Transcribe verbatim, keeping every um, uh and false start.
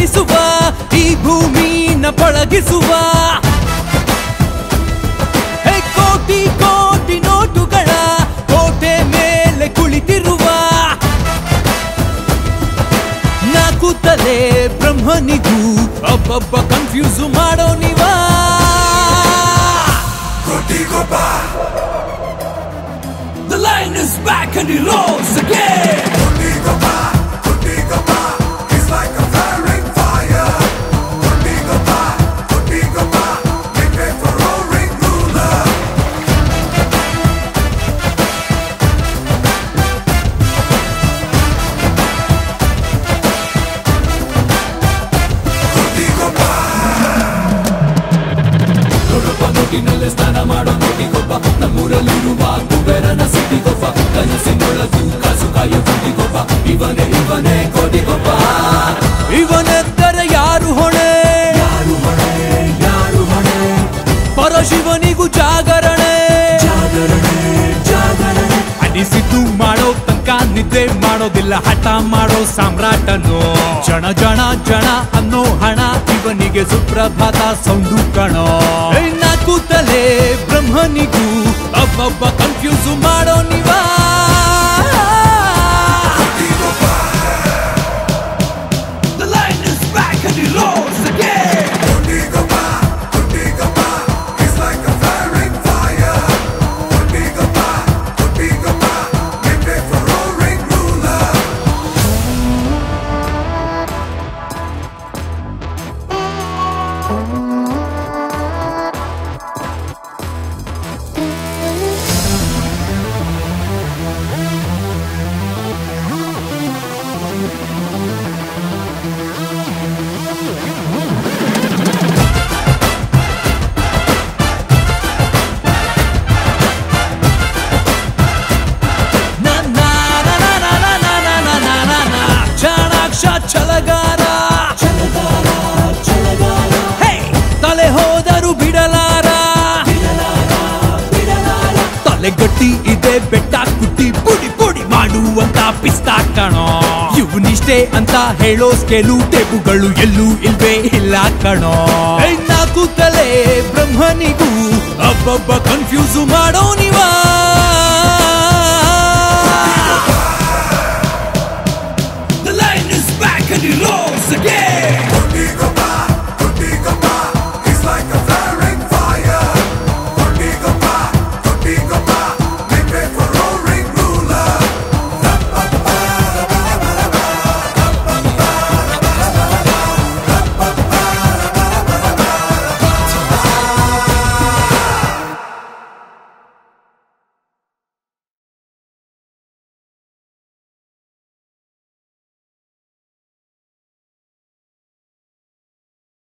ಅಳಿಸುವ ಈ ಭೂಮಿನ ಪಳಗಿಸುವ ಕೋಟಿ ಕೋಟಿ ನೋಟುಗಳ ಕೋಟೆ ಮೇಲೆ ಕುಳಿತಿರುವ ನಾಲ್ಕು ತಲೆ ಬ್ರಹ್ಮನಿಗೂ ಒಬ್ಬೊಬ್ಬ ಕನ್ಫ್ಯೂಸ್ ಮಾಡೋ ನೀವ The lion is back and he roars again. He's like a flaring fire. Make way for roaring ruler. ನೋಟಿನಲ್ಲೇ ಸ್ನಾನ ಮಾಡೋ ನೋಟಿಗೊಬ್ಬ ನಮ್ಮೂರಲ್ಲಿರುವ ಕುಬೇರನ ಸಿಟಿಗೊಬ್ಬ ಕನಸಿನೊಳಗೂ ಕಾಸು ಕಾಯೋ ಕುಟಿಗೊಬ್ಬ ಇವನೇ ಇವನೇ ಕೋಟಿಗೊಬ್ಬ ಇವನೆದ್ದರೆ ಯಾರು ಹೊಣೆ ಯಾರು ಹೊಣೆ ಯಾರು ಹೊಣೆ ಪರಶಿವನಿಗೂ ಜಾಗರಣೆ ಜಾಗರಣೆ ಜಾಗರಣೆ ಅನಿಸಿದ್ದು ಮಾಡೋ ತನಕ ನಿದ್ದೆ ಮಾಡೋದಿಲ್ಲ ಹಠ ಮಾಡೋ ಸಾಮ್ರಾಟನು ಜನ ಜನ ಜನ ಅನ್ನೋ ಹಣ ಇವನಿಗೆ ಸುಪ್ರಭಾತ ಸೌಂಡು ಕಣೋ ನಾಲ್ಕು ತಲೆ ಬ್ರಹ್ಮನಿಗೂ ಒಬ್ಬೊಬ್ಬ ಕನ್ಫ್ಯೂಸ್ ಮಾಡೋ ನೀವ The lion is back and he roars again. He's like a flaring fire. Make way for roaring ruler. ಚಾಣಾಕ್ಷ ಛಲಗಾರ ತಲೆ ಹೋದರು ಬಿಡಲಾರ ತಲೆ ಗಟ್ಟಿ ಇದೆ ಬೆಟ್ಟ ಕುಟ್ಟಿ ಪುಡಿ ಪುಡಿ ಮಾಡುವಂತ ಪಿಸ್ತಾ ಕಣೋ ಇವನಿಷ್ಟೇ ಅಂತ ಹೇಳೋ ಸ್ಕೇಲು ಟೇಪುಗಳು ಎಲ್ಲೂ ಇಲ್ವೇ ಇಲ್ಲ ಕಣೋ ನಾಲ್ಕು ತಲೆ ಬ್ರಹ್ಮನಿಗೂ ಒಬ್ಬೊಬ್ಬ ಕನ್ಫ್ಯೂಸ್ ಮಾಡೋ ನೀವ